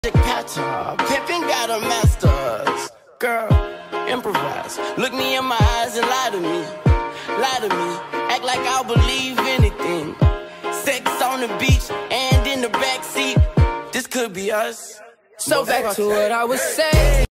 Catcher, pimpin' got a master's. Girl, improvise. Look me in my eyes and lie to me. Lie to me. Act like I'll believe anything. Sex on the beach and in the backseat. This could be us. So back to what I was saying.